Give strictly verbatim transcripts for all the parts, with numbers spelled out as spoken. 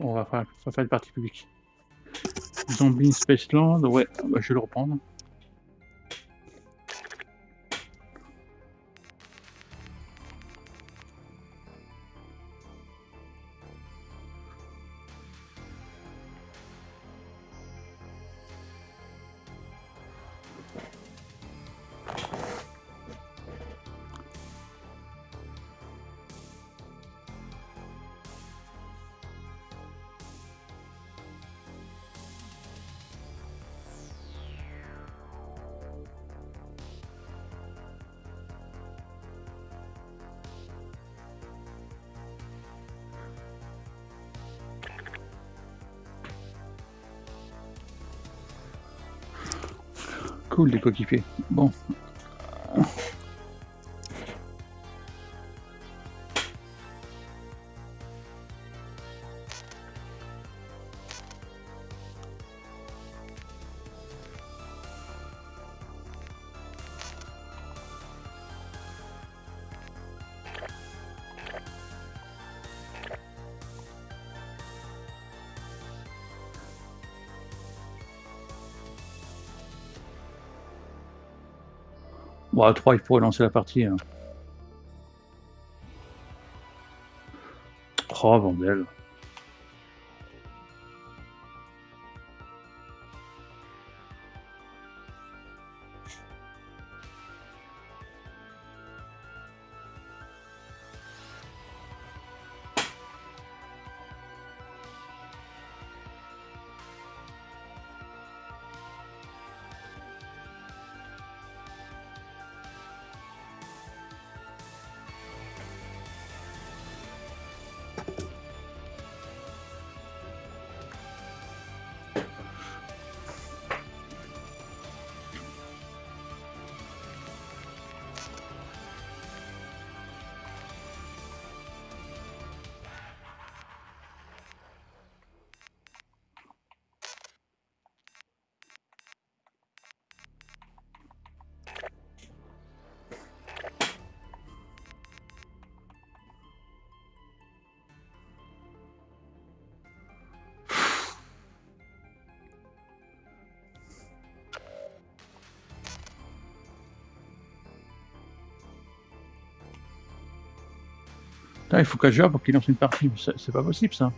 On va faire, on va faire une partie publique. Zombie Spaceland, ouais, bah, je vais le reprendre. Cool, les coéquipiers. Bon. Bon, à trois, il faut relancer la partie. Hein. Oh, bordel. Putain, il faut qu'à jouer pour qu'il lance une partie. C'est pas possible, ça.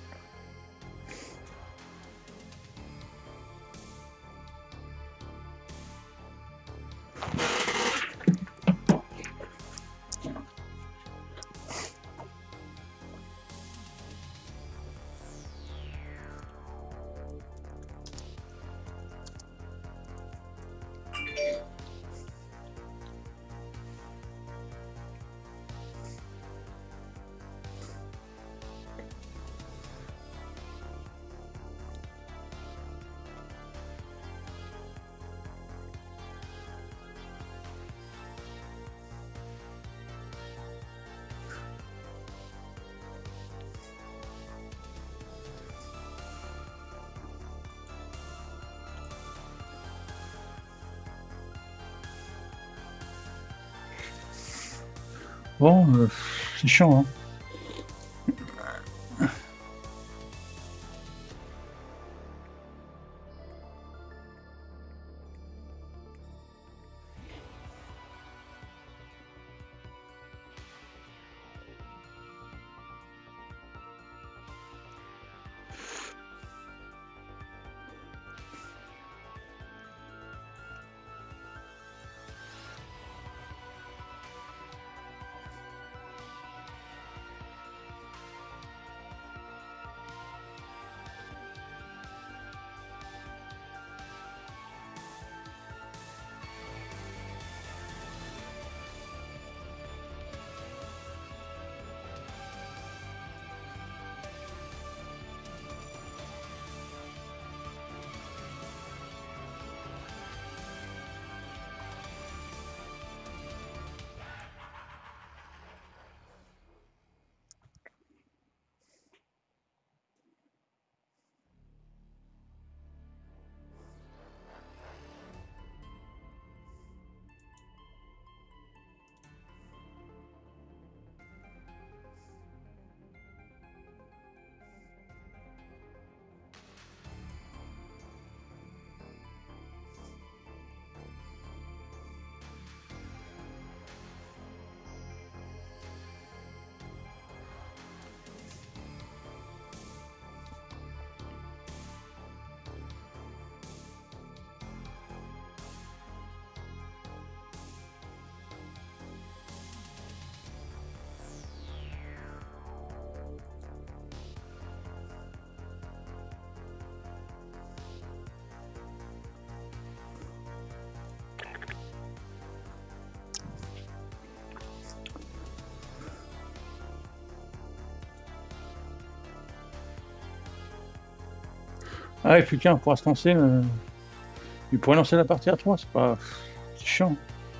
Bon, euh, c'est chiant, hein. Ah ouais, putain, on pourra se lancer. Euh... Il pourrait lancer la partie à trois, c'est pas. C'est chiant.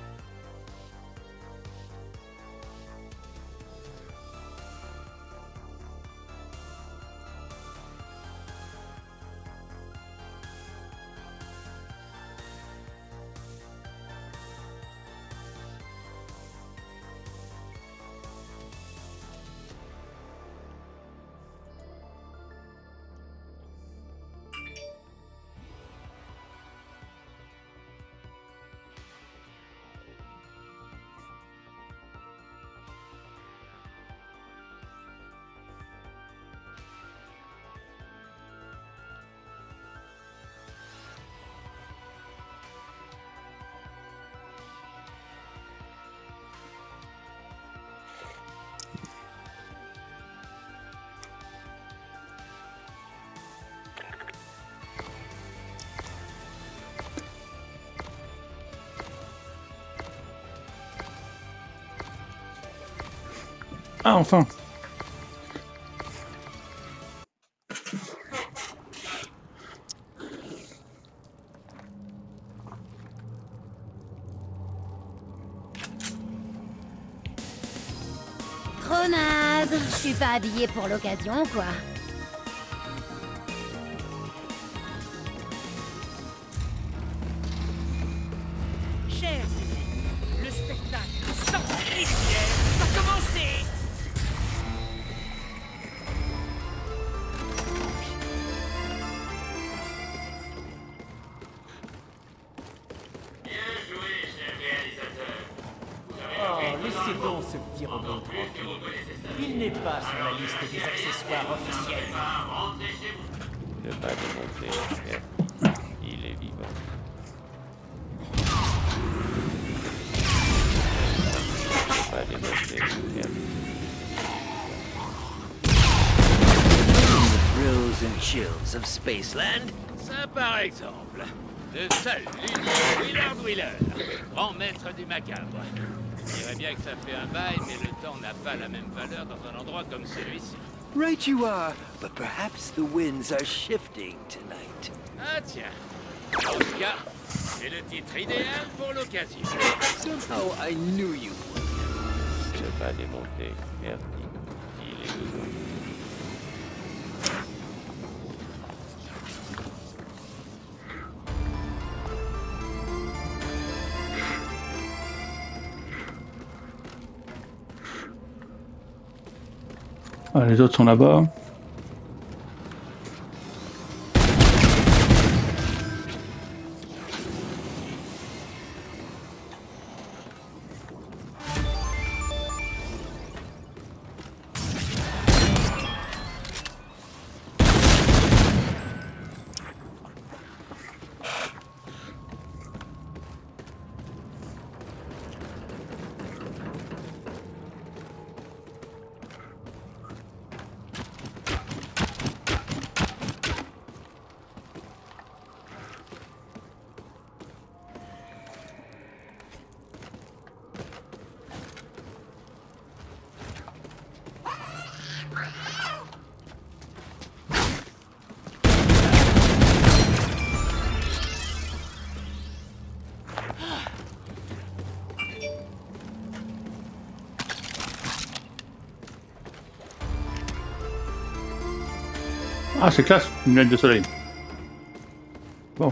Ah, enfin! Trop naze! Je suis pas habillée pour l'occasion, quoi. Cher public, le spectacle sans rivière va commencer! Oh, laissez donc ce petit robot tranquille. Il n'est pas sur la liste des accessoires officiels. Je vais pas démonter. Merci. Il est vivant. Je vais pas démonter. Merci. The thrills and chills of Spaceland. Ça, par exemple. Le seul, l'unique Willard Wheeler, grand maître du macabre. Je dirais bien que ça fait un bail, mais le temps n'a pas la même valeur dans un endroit comme celui-ci. Right you are, but perhaps the winds are shifting tonight. Ah tiens, en tout cas, c'est le titre idéal pour l'occasion. Somehow I knew you would. Je vais pas démonter. Merci. Il est vivant. Ah, les autres sont là-bas. Ah, c'est classe, une lunette de soleil. Bon.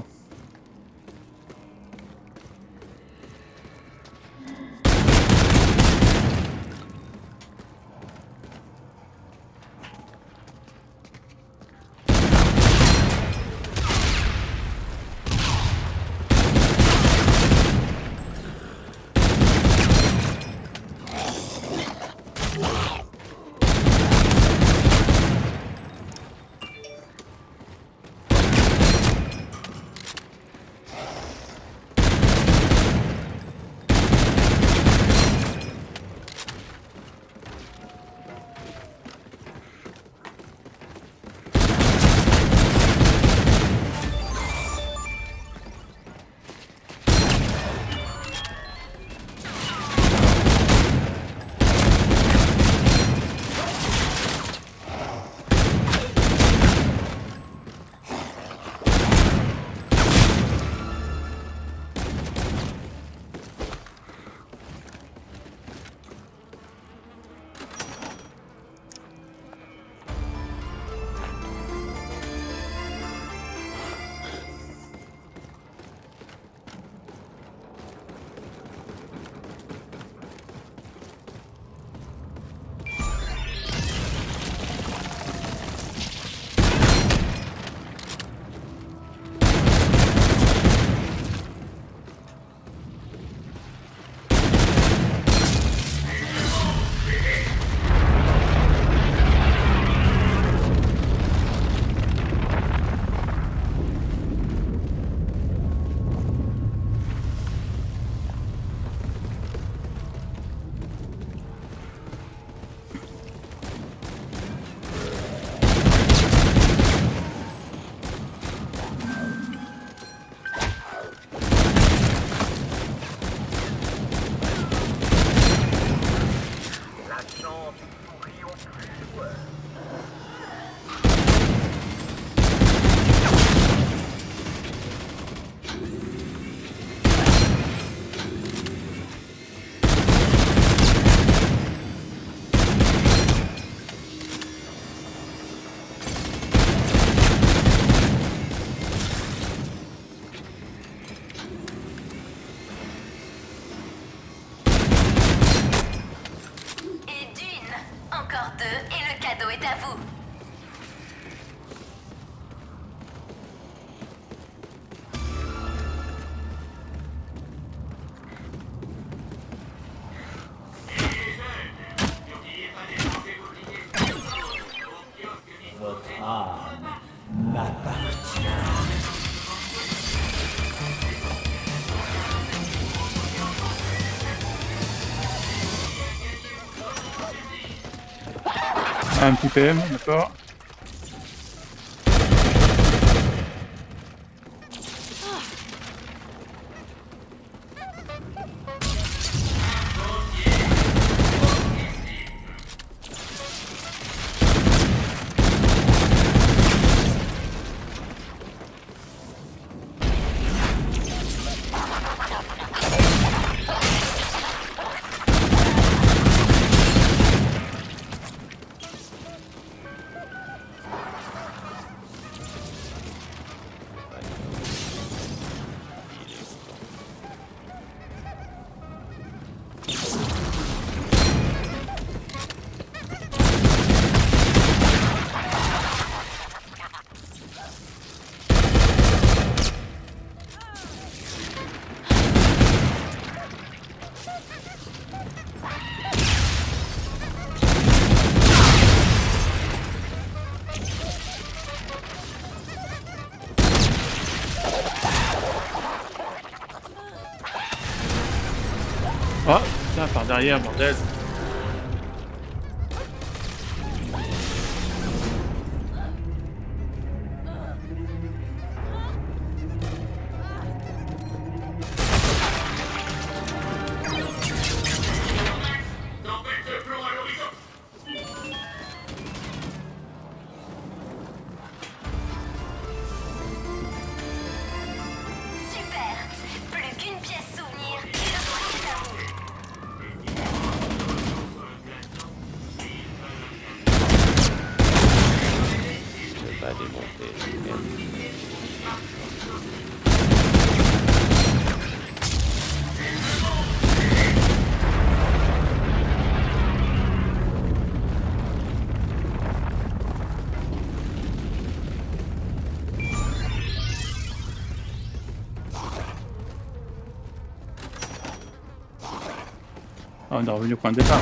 votre âme m'appartient. Un petit P M, d'accord. Oh, putain, par derrière, bordel. Ah, on est revenu au point de départ.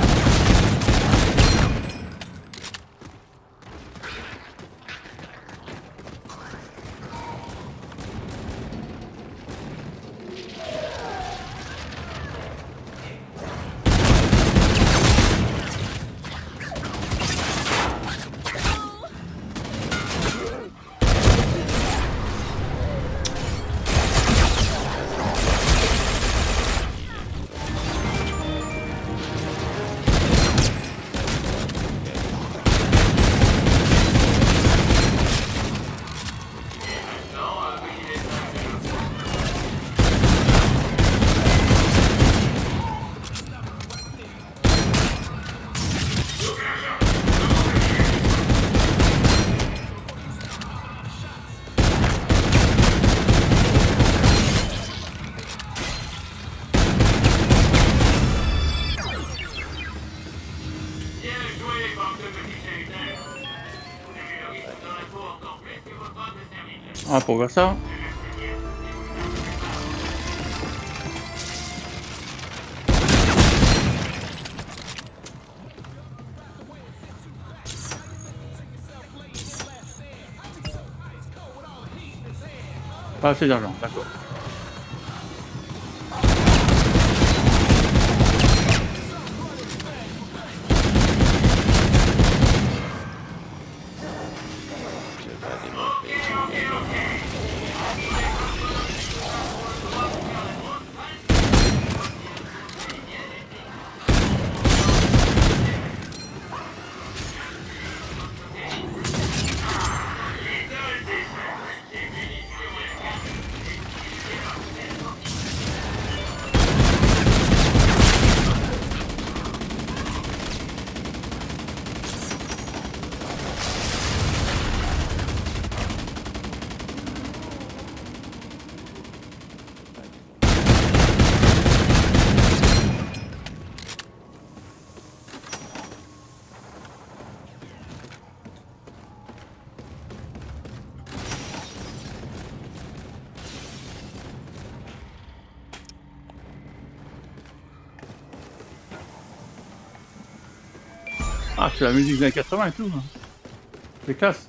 Ah, pour voir ça. Pas assez d'argent, d'accord. Ah, c'est la musique des années quatre-vingts et tout. Hein. Les casse.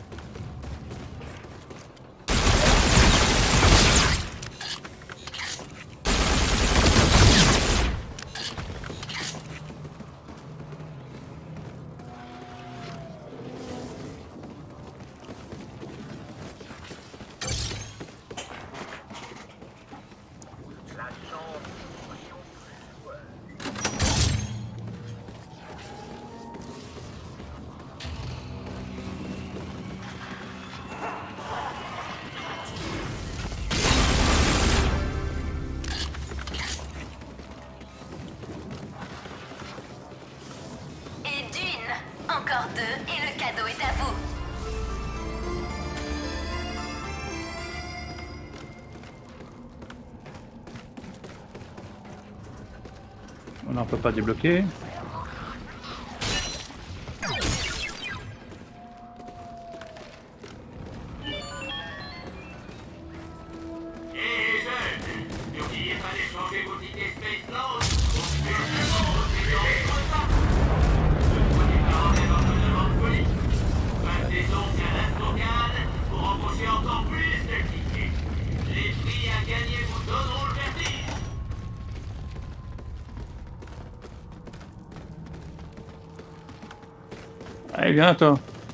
Encore deux et le cadeau est à vous. On ne peut pas débloquer. Allez, viens toi.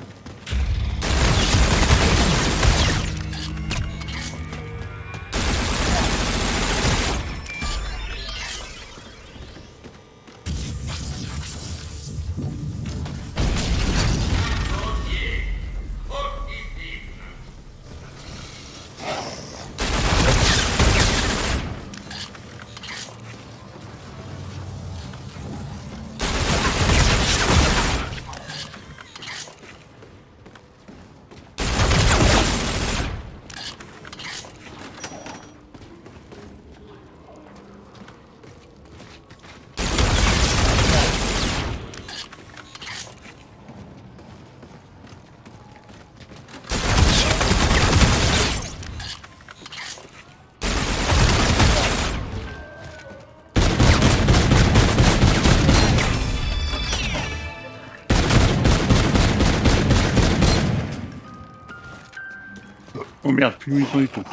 Oh merde, plus de munitions du tout.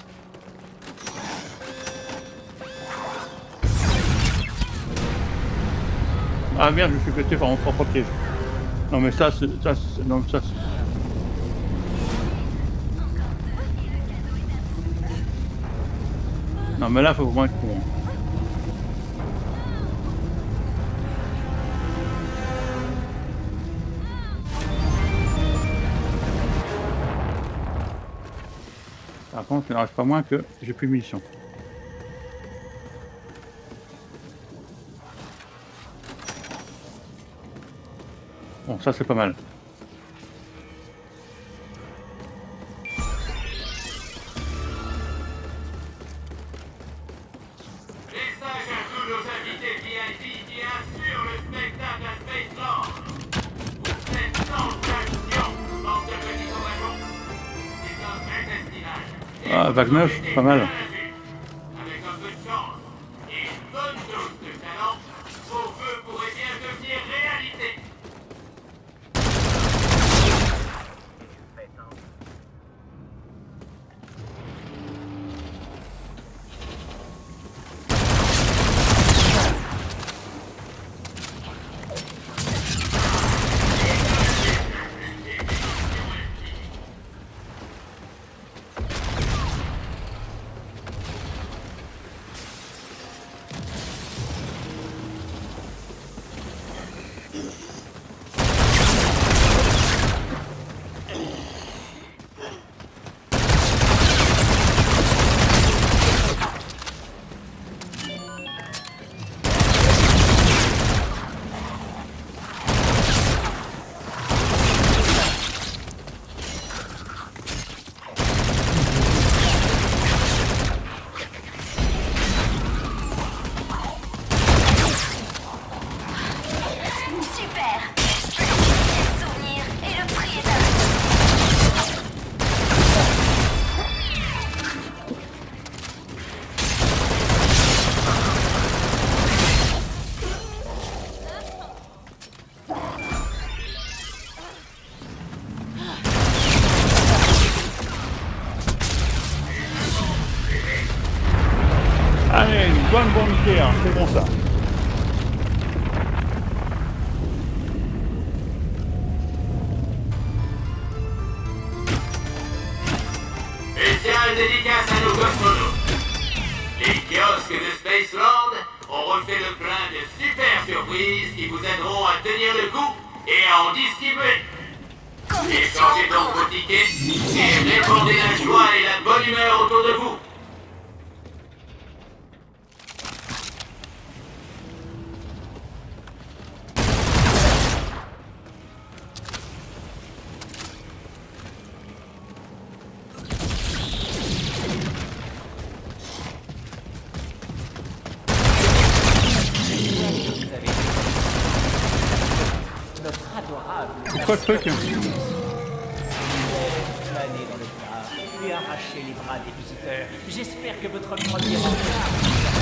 Ah merde, je suis pété par mon propre piège. Non mais ça, c'est... ça, c'est... non ça, c'est... Non mais là, faut vraiment être con. Par contre, il n'en reste pas moins que j'ai plus de munitions. Bon, ça c'est pas mal. Message à tous nos invités V I P qui assurent le spectacle à Spaceland. Vous êtes sans action, bande de petits sauvageons. C'est un vrai festival. Ah, vague neuf, pas mal. Avec un peu de chance et une bonne dose de talent, vos vœux pourraient bien devenir réalité. bonne bombe nucléaire, c'est bon ça. Spéciale dédicace à nos cosmonautes. Les kiosques de Spaceland ont refait le plein de super surprises qui vous aideront à tenir le coup et à en distribuer. Échangez donc vos tickets et répandez la joie et la bonne humeur autour de vous. C'est quoi le truc? Planer dans le plat et arracher les bras des visiteurs. J'espère que votre premier regard...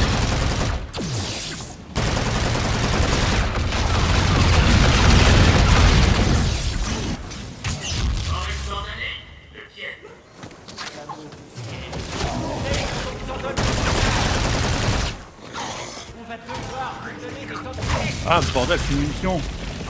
Ah bordel, c'est une munition.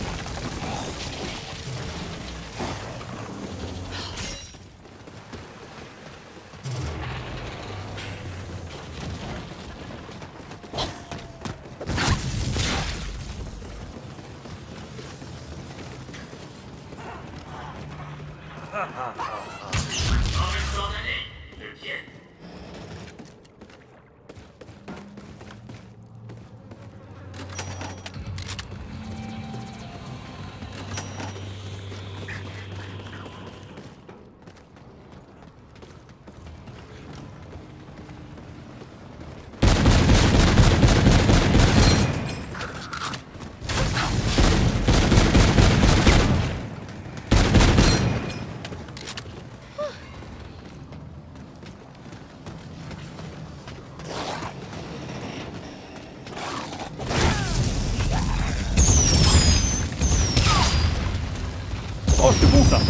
Oh, c'est bon ça.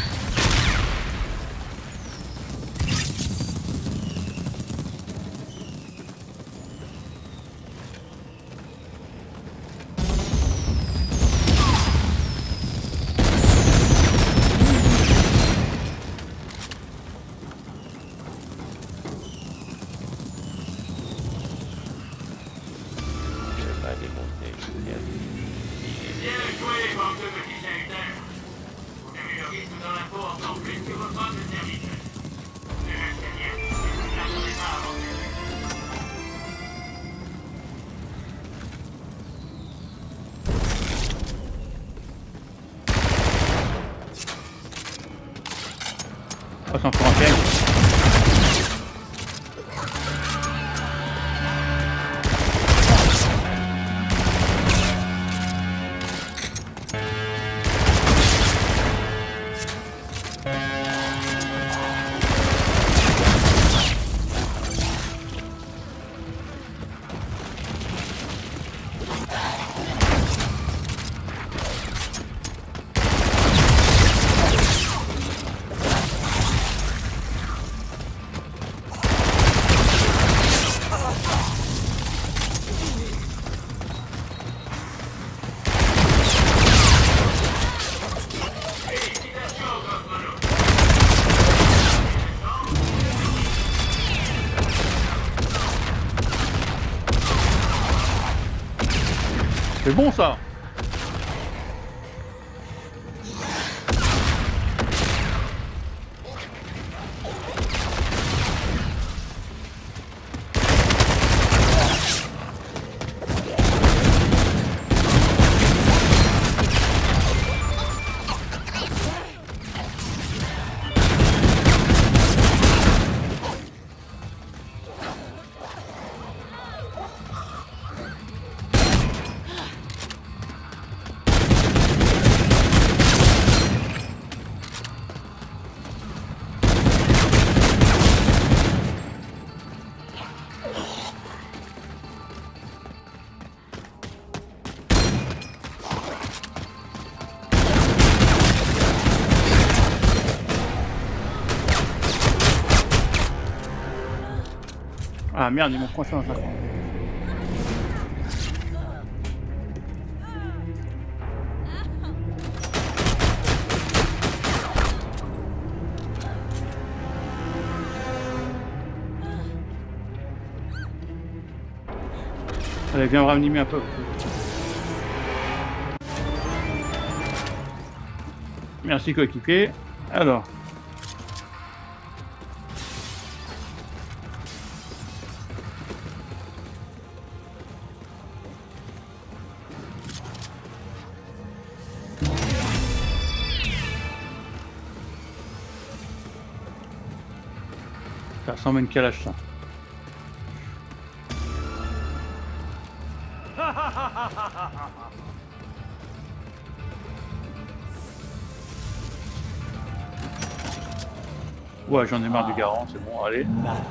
Je vais pas démonter. Bien joué, bande de petits serviteurs. Vous avez le rythme dans la peau encore plus que votre homme de service. Ne restez rien. Ne tardez pas à avancer. Oh, c'est encore un piège. C'est bon ça. Ah merde, ils m'ont coincé dans un coin. Allez, viens me ranimer un peu. Merci coéquipier. Alors. Ça ressemble à une calage ça. Ouais, j'en ai marre du garant, c'est bon, allez.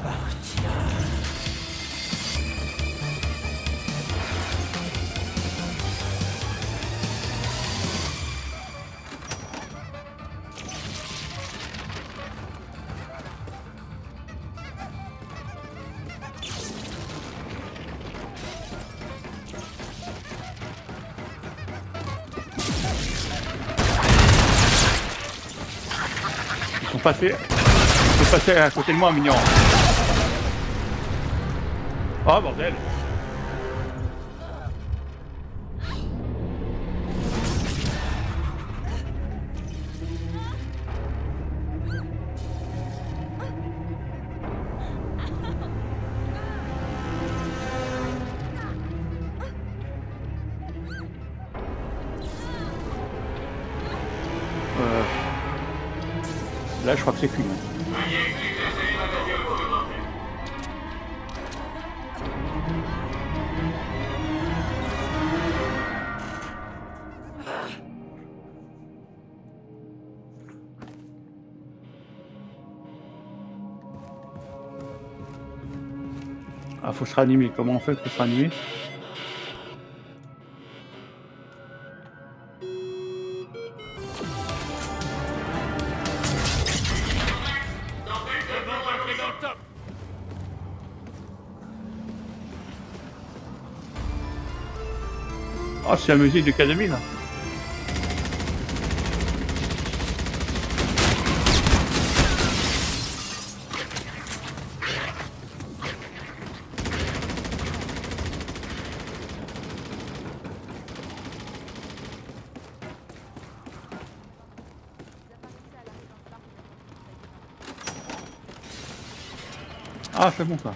Ils sont passés. Ils sont passés à côté de moi, mignon. Oh bordel. Euh... Là, je crois que c'est qu'une. Ah, faut se ranimer. Comment on fait pour se ranimer? Ah, c'est la musique de Academy là. Ah, c'est bon ça.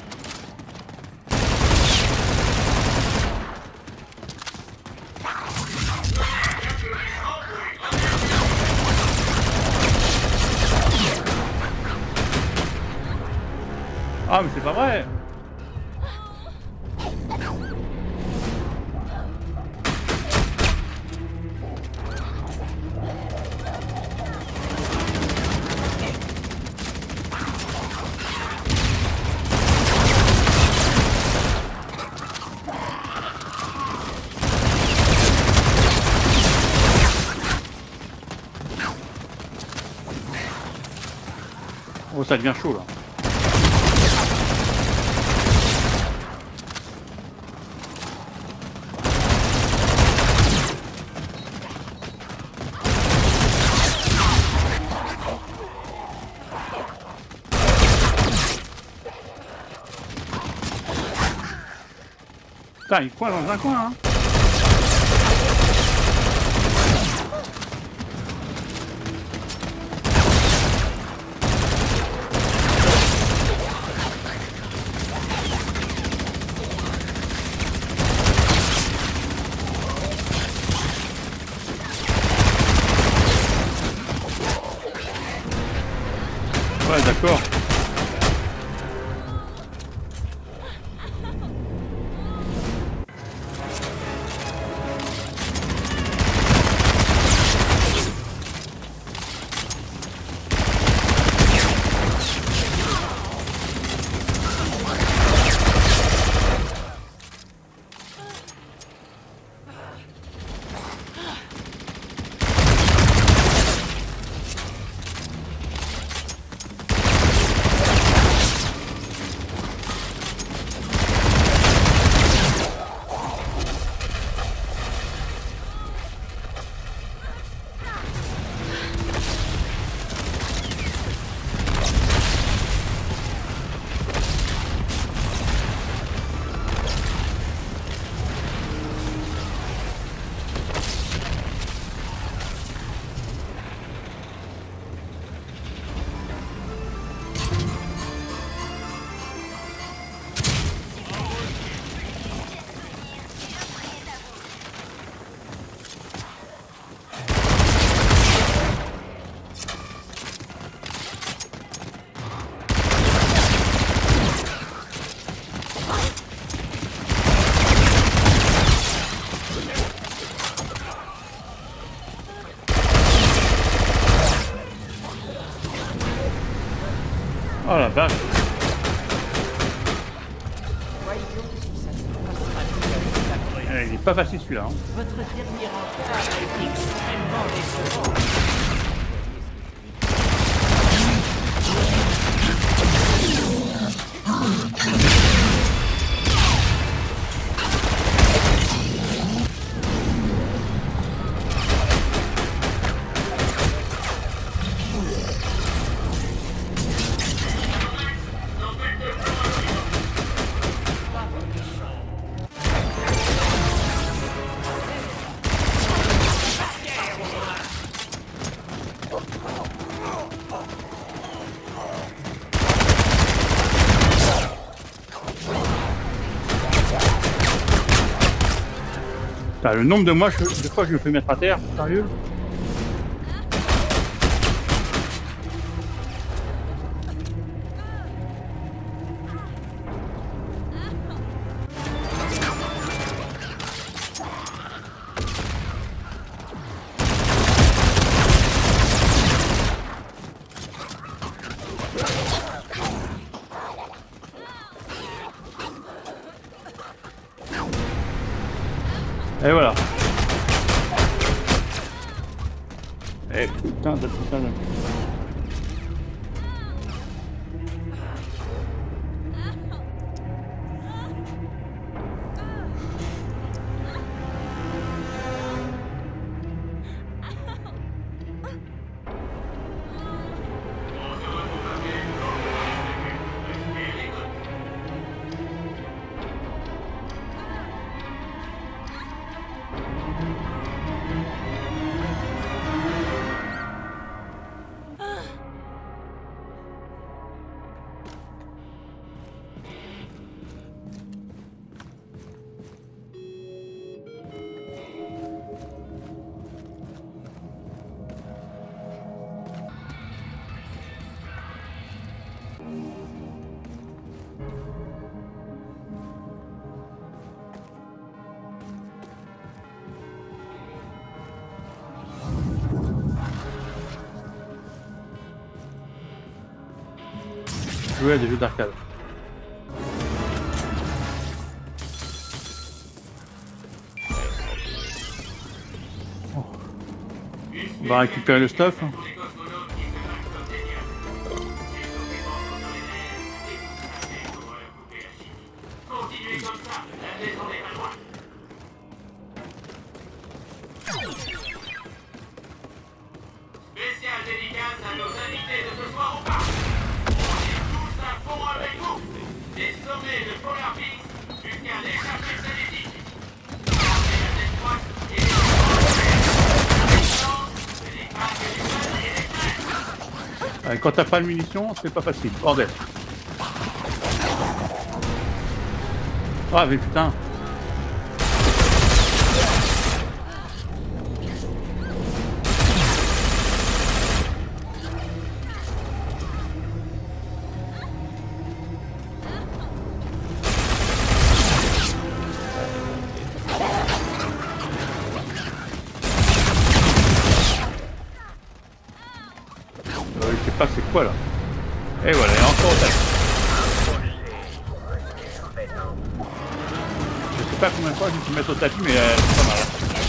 Ah, mais c'est pas vrai. Oh, ça devient chaud là. Putain, il coin dans un coin, hein. Ouais, d'accord. Oh la vache. Voyons si ça se passera mieux avec la grue. Eh, il est pas facile celui-là. Hein. Votre dernier encart a été extrêmement décevant. Putain, le nombre de, moi, je, de fois que je me fais mettre à terre, sérieux? Et voilà. Eh putain de putain de... Jouer à des jeux d'arcade. Oh. On va récupérer le stuff. Hein. Spécial dédicace à nos invités de ce soir au parc. Tous à fond avec vous. Des sommets de Polar Peaks jusqu'à l'échappée salétique. Regardez la détroite et les des craques du sol et des crêpes. Euh, Quand t'as pas de munitions, c'est pas facile. Bordel. Ah mais putain. Je sais pas c'est quoi là. Et voilà, il est encore au tapis. Je sais pas combien de fois je me suis mettre au tapis, mais euh, c'est pas mal.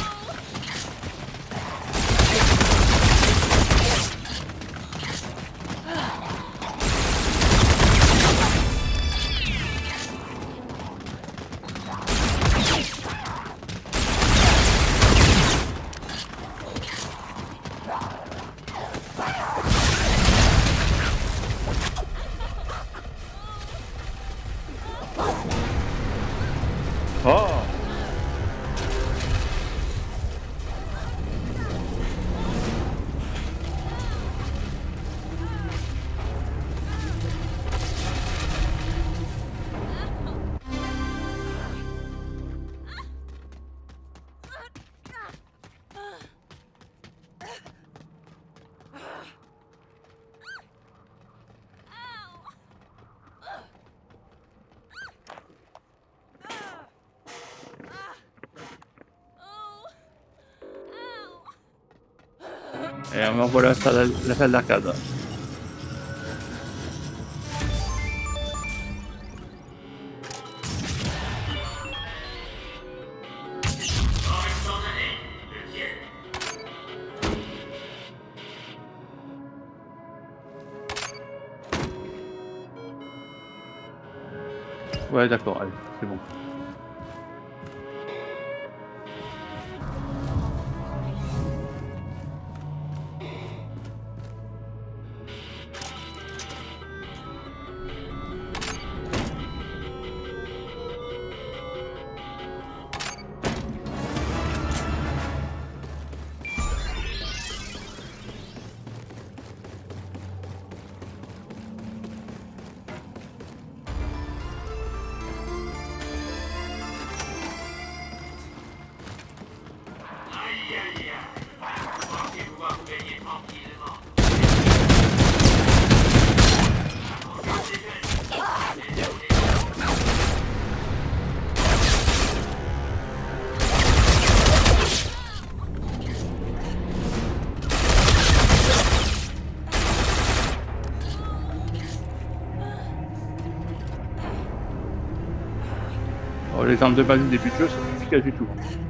Oh! Et on revoit la salle, la salle d'arcade. Ouais, d'accord, allez, c'est bon. Oh, les armes de base du début de jeu, c'est pas efficace du tout.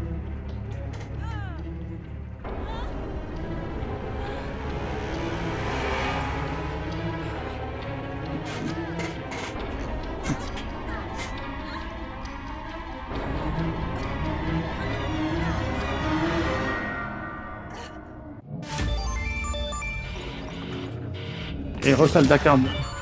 Et ressalle Dakar.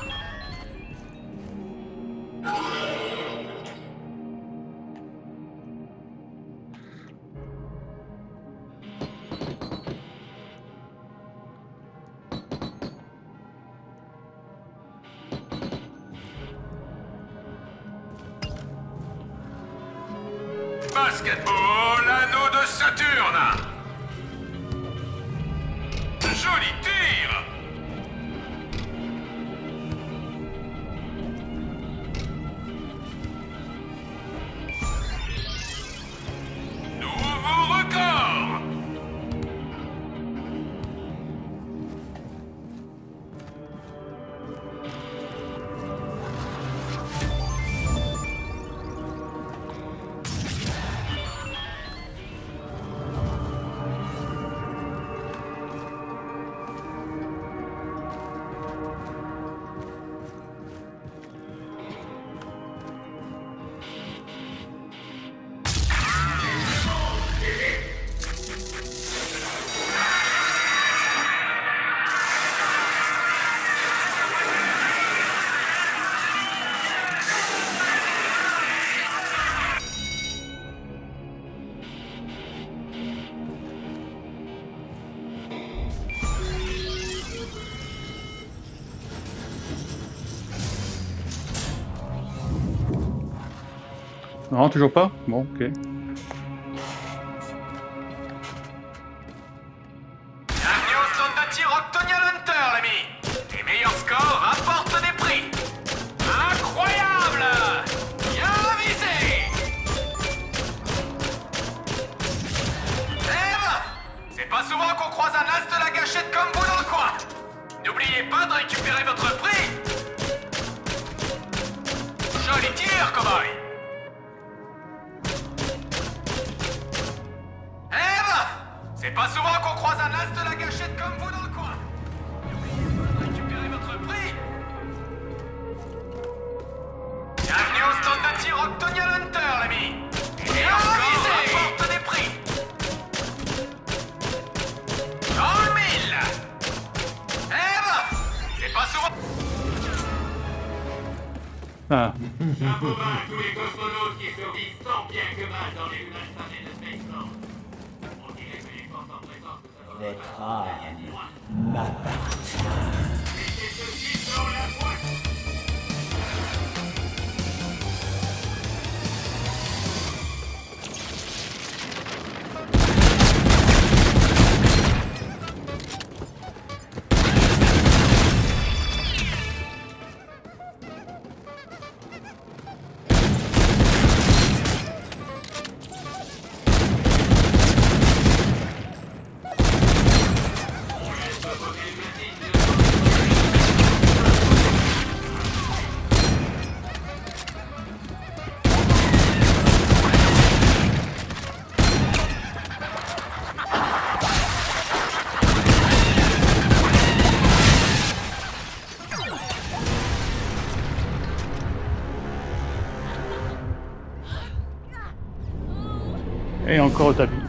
Basketball, anneau de Saturne. Joli tir. Nouveau record. Non, toujours pas? Bon, ok. Bienvenue au stand de tir Octonial Hunter, l'ami. Tes meilleurs scores rapportent des prix. Incroyable. Bien visé. Eve, c'est pas souvent qu'on croise un as de la gâchette comme vous dans le coin. N'oubliez pas de récupérer votre prix. Joli tir, cowboy. C'est pas souvent qu'on croise un as de la gâchette comme vous dans le coin. N'oubliez pas de récupérer votre prix. Bienvenue au stand de tir Octonial Hunter, l'ami. Et encore rapporte des prix. Dans le mille. Eve, c'est pas souvent... Ah. Chapeau bas à tous les cosmonautes qui survivent tant bien que mal dans les lunages spatiales de Spaceland. On dirait que les forces en présence de sa Votre âme m'appartient. mettez ceci dans la boîte. Et encore au tapis.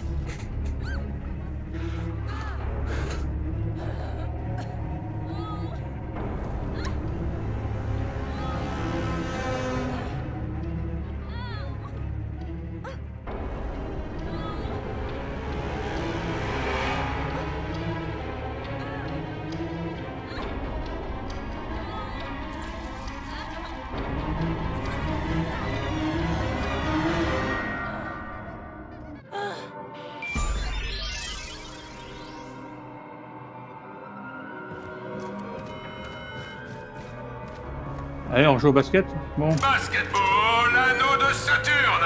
Allez, on joue au basket. Bon. Basketball, anneau de Saturne.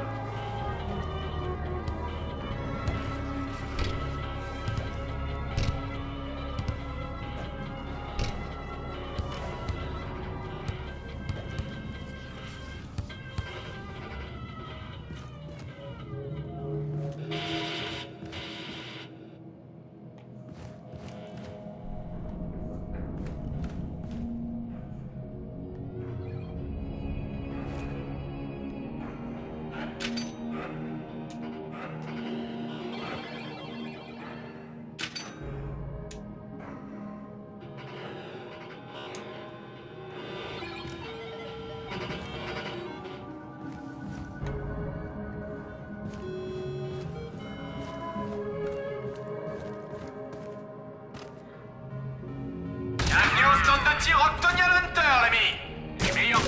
Octonian Hunter, l'ami. Les meilleurs.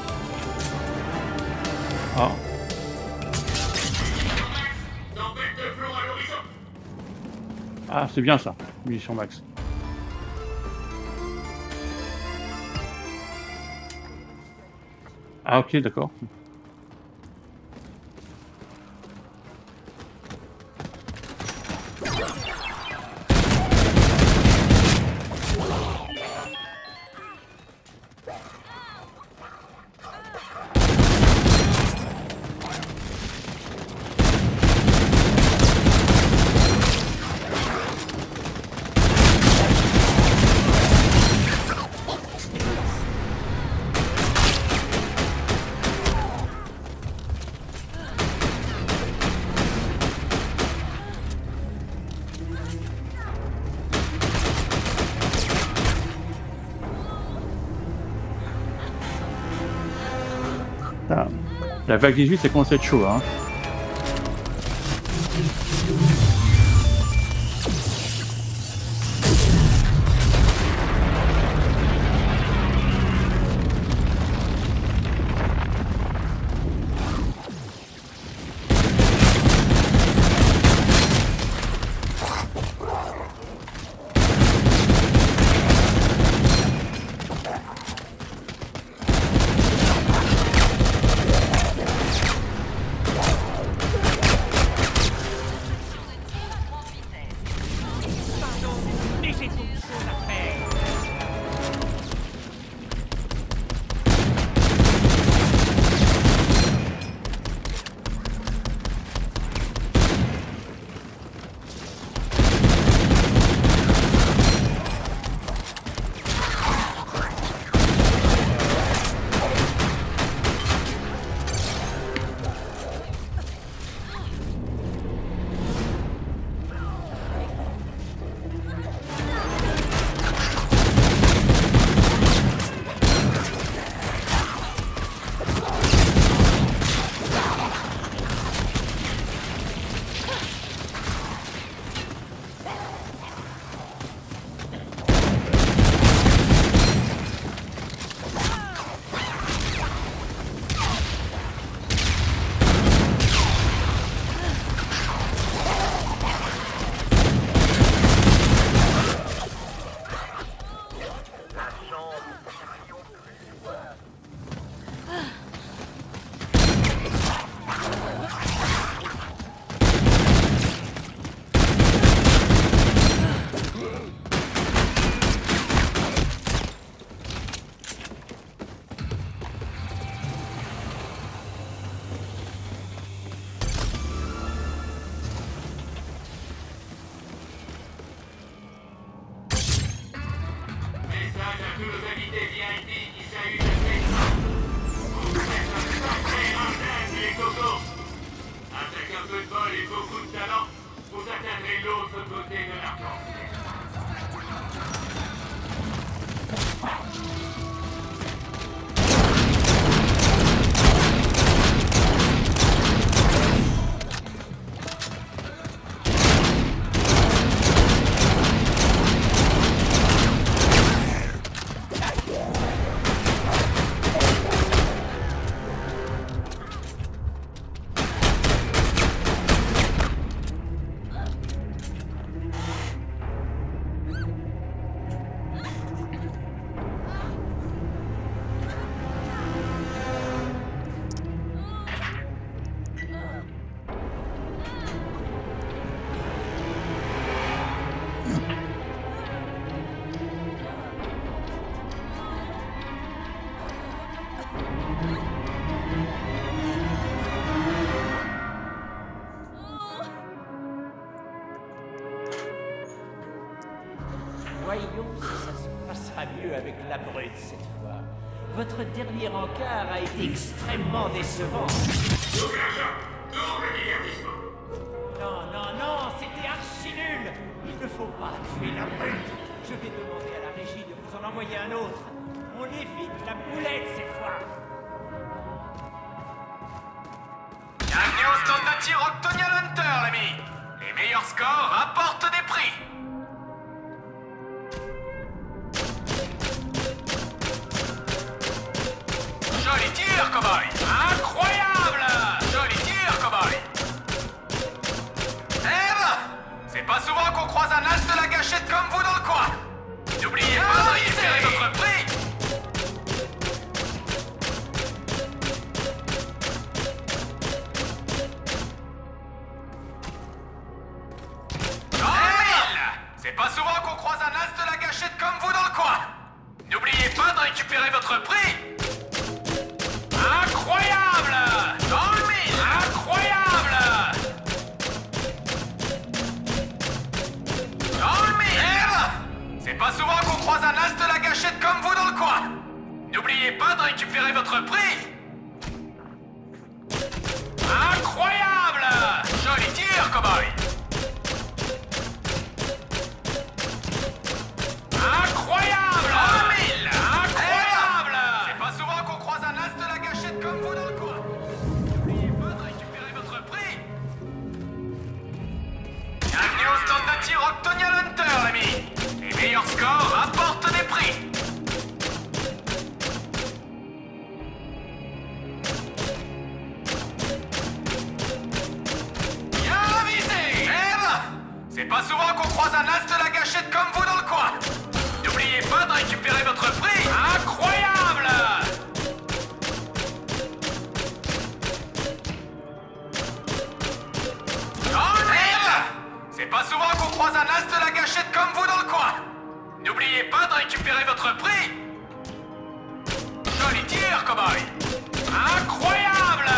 Ah. Tempête de plomb à l'horizon. Ah, c'est bien ça. Munition max. Ah, ok, d'accord. Ah. La vague dix-huit, c'est commencé à être chaud, hein. Attaquez un peu de bol et beaucoup de talent, vous atteindrez l'autre côté de l'arc-en-ciel. Voyons si ça se passera mieux avec la brute cette fois. Votre dernier encart a été extrêmement décevant. Double argent, double divertissement. Non, non, non, c'était archi nul. Il ne faut pas tuer la brute. Je vais demander à la régie de vous en envoyer un autre. On évite la boulette cette fois. Bienvenue au stand de tir Octonial Hunter, l'ami. Les meilleurs scores rapportent des prix. Joli tir, cowboy! Incroyable! Joli tir, cowboy! Eh ben, c'est pas souvent qu'on croise un as de la gâchette comme vous dans le coin. N'oubliez pas de récupérer votre prix. C'est pas souvent qu'on croise un as de la gâchette comme vous dans le coin. N'oubliez pas de récupérer votre prix. Incroyable! Dans le mille! Incroyable! Dans le mille! C'est pas souvent qu'on croise un as de la gâchette comme vous dans le coin. N'oubliez pas de récupérer votre prix. Incroyable! Joli tir, cowboy! Incroyable! Dans le mille! Incroyable! C'est pas souvent qu'on croise un as de la gâchette comme vous dans le coin. N'oubliez pas de récupérer votre prix. Bienvenue au stand de tir Octonial Hunter, l'ami. Les meilleurs scores rapportent des prix. Bien visé! Eh ben, c'est pas souvent qu'on croise un as de la gâchette comme vous dans le coin. N'oubliez pas de récupérer votre prix. Incroyable! Dans le mille! C'est pas souvent qu'on croise un as de la gâchette comme vous dans le coin. N'oubliez pas de récupérer votre prix. Joli tir, cowboy! Incroyable!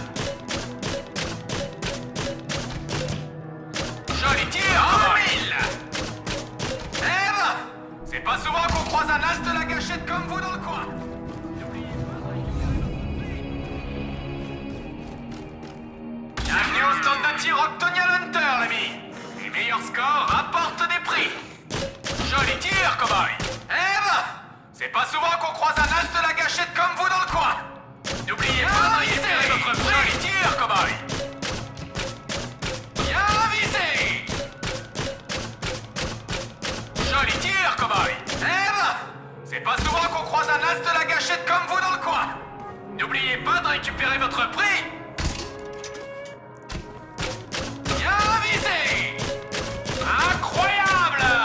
Joli tir, cowboy! Eh ben, c'est pas souvent qu'on croise un as de la gâchette comme vous dans le coin. N'oubliez pas de récupérer votre prix. Bienvenue au stand de tir Octonial Hunter, l'ami. Les meilleurs scores rapportent des prix. Joli tir, cowboy! Eh ben, c'est pas souvent qu'on croise un as de la gâchette comme vous dans le coin. N'oubliez pas de récupérer votre prix. Joli tir, cowboy! Bien visé! Joli tir, cowboy! Eh ben, c'est pas souvent qu'on croise un as de la gâchette comme vous dans le coin. N'oubliez pas de récupérer votre prix. Bien visé! Incroyable!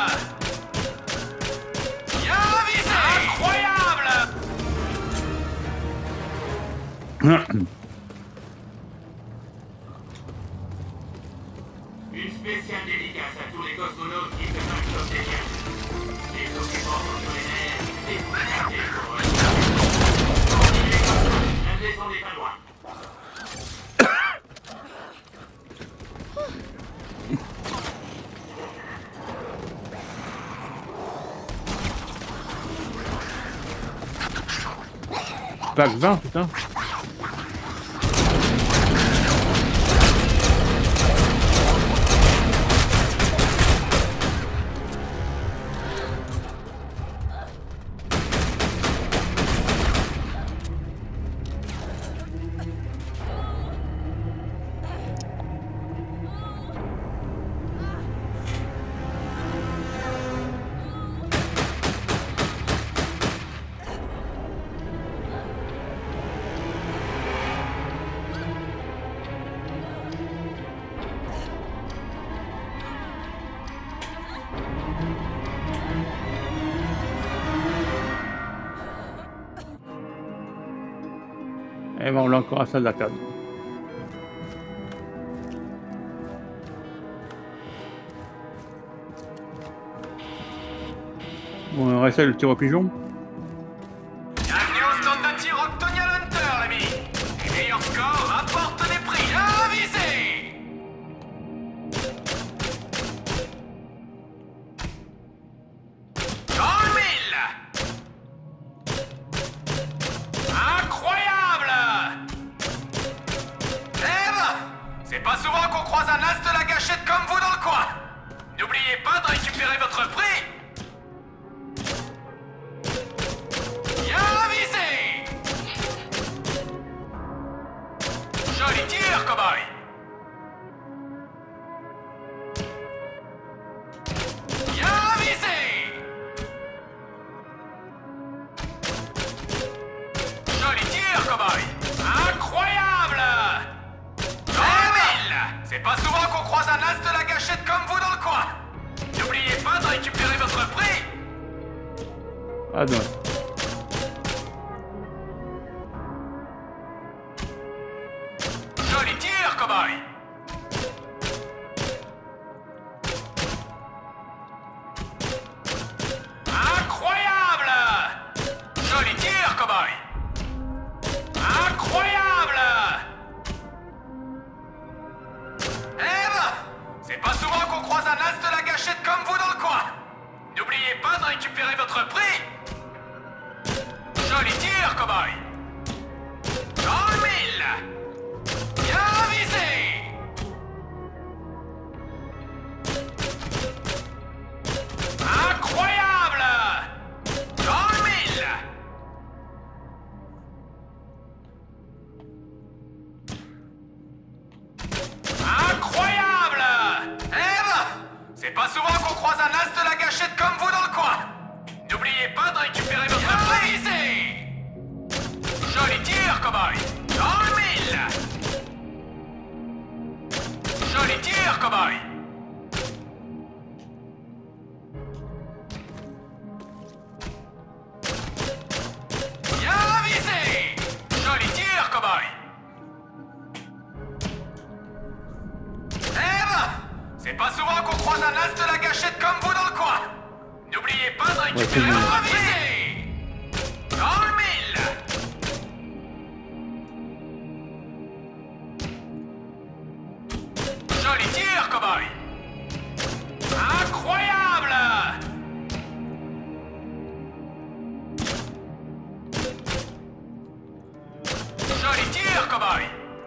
Bien visé! Incroyable! Une spéciale dédicace à tous les cosmonautes qui se battent comme des liens. Les occupants sont sur les nerfs, les fouillards pour eux. Continuez comme ça, ne descendez pas loin. Pack vingt, putain. Et ben on l'a encore à ça de la perdre. Bon, on reste le tir au pigeon. Bienvenue au stand de tir Octonial Hunter, l'ami. Les meilleurs scores rapportent des prix à viser. Dans le mille. Incroyable. Eh ben, c'est pas souvent qu'on croise un as de la gâchette comme vous dans le coin. N'oubliez pas de récupérer votre prix. Bien visé. Joli tir, cow-boy. Bien visé. Joli tir, cow-boy. Incroyable. Dans mille. C'est pas souvent qu'on croise un as de la gâchette comme vous dans le coin. N'oubliez pas de récupérer votre prix. Ah non. Joli tir, cow-boy. Incroyable. Joli tir, cow-boy. Incroyable. Eh ben, c'est pas souvent qu'on croise un as de la gâchette comme vous dans le coin. N'oubliez pas de récupérer votre prix. Joli tir, cow-boy. Dans le mille. Bien visé. Incroyable. Dans le mille. Incroyable. Eh ben, c'est pas souvent qu'on croise un as de la gâchette comme vous dans le coin. N'oubliez pas de récupérer votre prix. Visé. Joli tir, cow-boy. Dans le mille. Joli tir, cow-boy. Bien visé. Joli tir, cow-boy. Eh ben, c'est pas souvent qu'on croise un as de la gâchette comme vous dans le coin. N'oubliez pas de récupérer Ouais, votre visé. Dans le mille. Joli tir, cow-boy. Incroyable. Joli tir, cow-boy.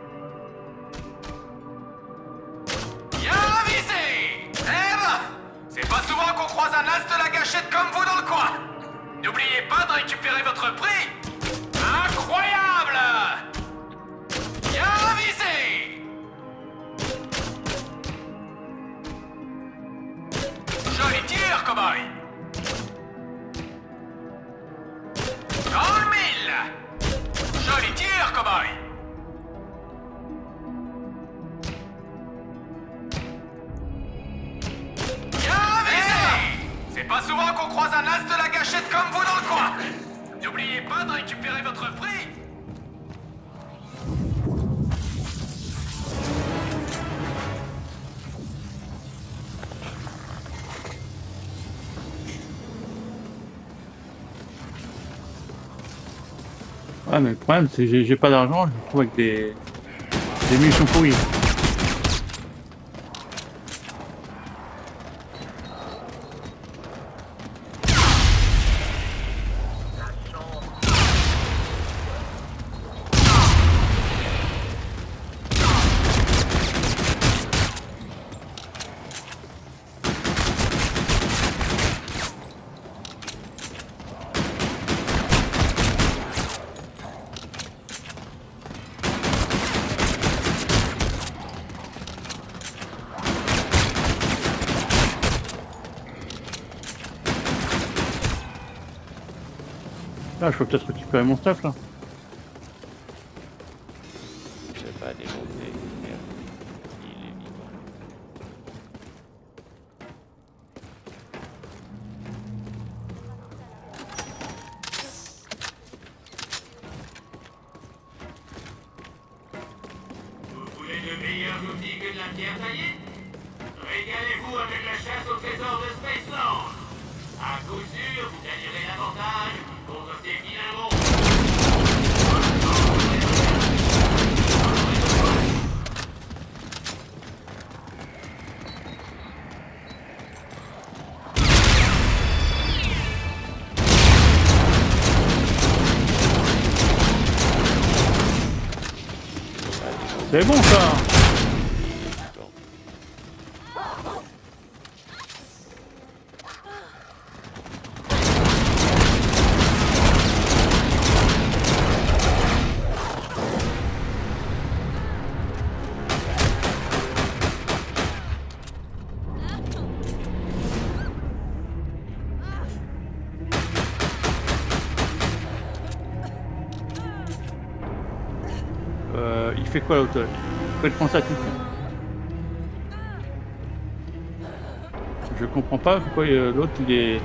Bien visé. Eh ben, c'est pas souvent qu'on croise un as de la gâchette comme vous dans le coin. N'oubliez pas de récupérer votre prix. Incroyable. Bien visé. Joli tir, cow-boy. Dans le mille. Joli tir, cow-boy. Bien visé. C'est pas souvent qu'on croise un as de la gâchette comme vous dans le coin. N'oubliez pas de récupérer votre prix. Ah mais le problème c'est que j'ai- j'ai pas d'argent, je me retrouve avec des, des munitions pourries. Là, je peux peut-être récupérer mon stuff là. Je vais pas démonter. Merde. Il est vivant. meilleurs outils que de la pierre taillée? Régalez-vous avec la chasse au trésor de Spaceland. À coup sûr, vous gagnerez l'avantage contre ces vilains monstres. C'est bon ça. Euh, il fait quoi l'autre? Il fait penser à tout. Je comprends pas pourquoi euh, l'autre il est...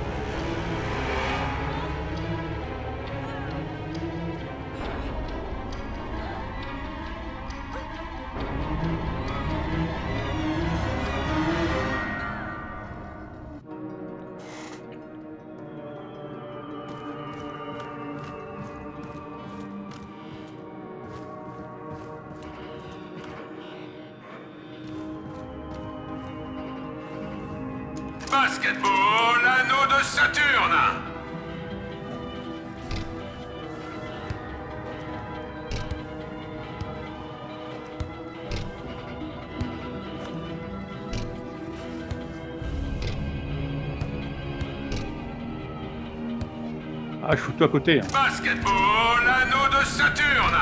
Basketball, anneau de Saturne. Ah, je fous tout à côté. Hein. Basketball, anneau de Saturne.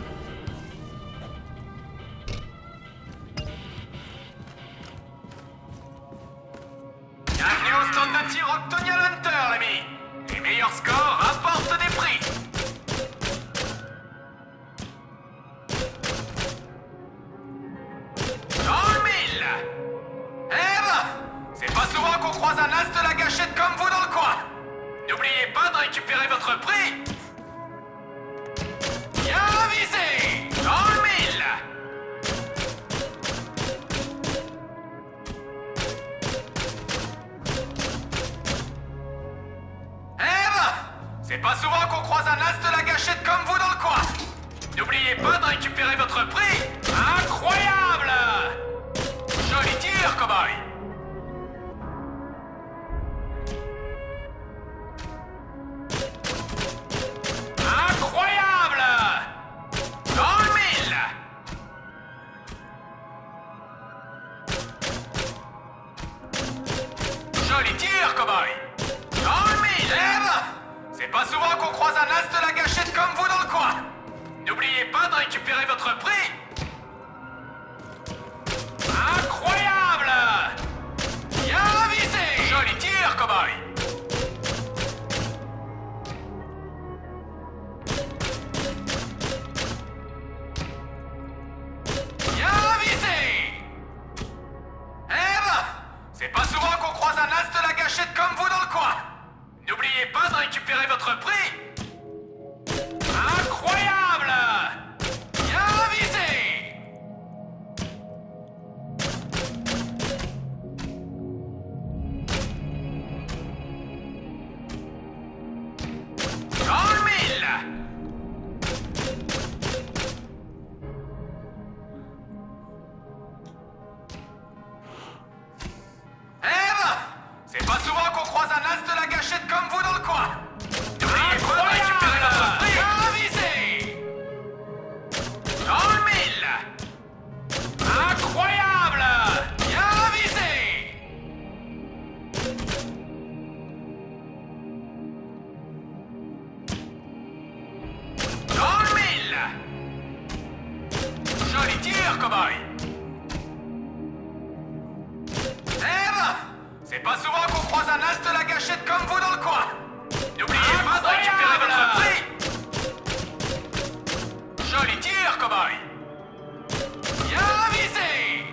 Bienvenue au stand de tir Octonial Hunter, l'ami. Les meilleurs scores rapportent des prix. Dans le mille. Eh ben, c'est pas souvent qu'on croise un as de la gâchette comme vous dans le coin. N'oubliez pas de récupérer votre prix. Bien visé. Dans le mille. C'est pas souvent qu'on croise un as de la gâchette comme vous dans le coin. N'oubliez pas de récupérer votre prix. Incroyable. Joli tir, cow-boy. Incroyable. Dans le mille. Joli tir, cow-boy. Dans le mille. C'est pas souvent qu'on croise un as de la gâchette comme vous dans le coin. N'oubliez pas de récupérer votre prix. Incroyable. Bien visé. Joli tir, cow-boy. Bien visé. Eh ben, c'est pas souvent qu'on croise un as de la gâchette comme vous dans le coin. N'oubliez pas de récupérer votre prix. Incroyable. Bien visé. Dans le mille. Eh ben, c'est pas souvent qu'on croise un as de la gâchette comme vous dans le coin. N'oubliez pas de récupérer votre prix. Bien visé. Dans le mille. Incroyable. Bien visé. Dans le mille. Joli tir, cow-boy. Eh ben, c'est pas souvent qu'on croise un as de la gâchette comme vous dans le coin. N'oubliez pas de récupérer votre prix. Joli tir, cow-boy. Bien visé.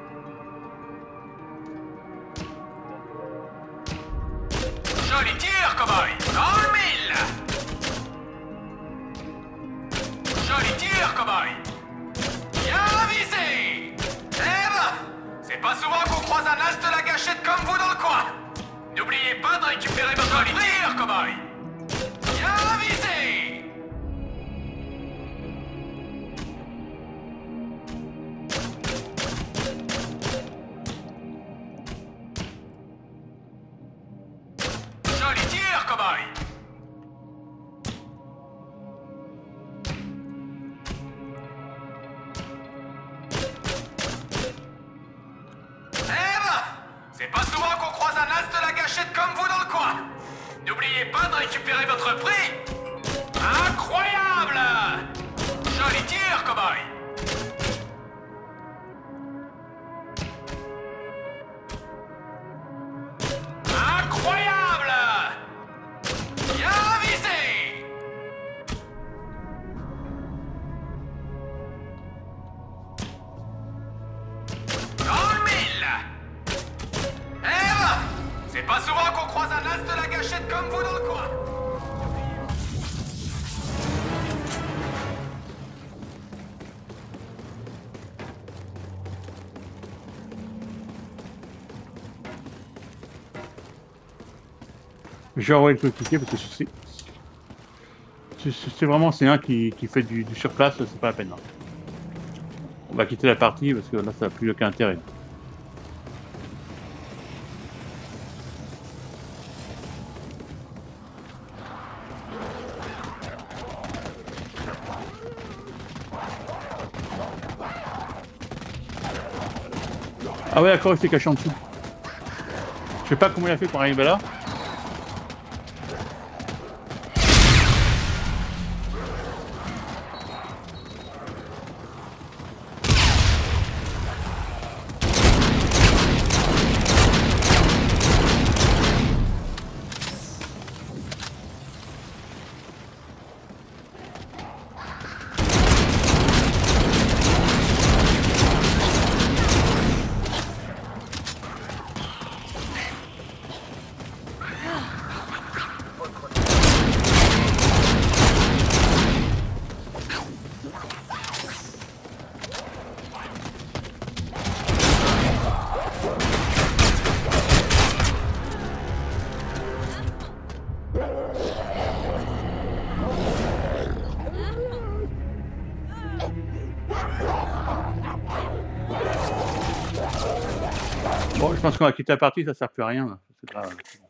Joli tir, cow-boy. Dans le mille. Joli tir, cow-boy. Bien visé. de récupérer votre prix? Incroyable! Joli tir, cow-boy! Incroyable! Bien visé! Dans le mille! Eh ben, c'est pas souvent qu'on croise un as de la gâchette comme vous dans le coin! Je vais envoyer le cliquer parce que c'est c'est vraiment c'est un qui, qui fait du, du sur place, c'est pas la peine. Hein. On va quitter la partie parce que là ça n'a plus aucun intérêt. Ah ouais d'accord, il s'est caché en dessous. Je sais pas comment il a fait pour arriver là. Bon, je pense qu'on va quitter la partie, ça sert plus à rien. Là. C'est pas...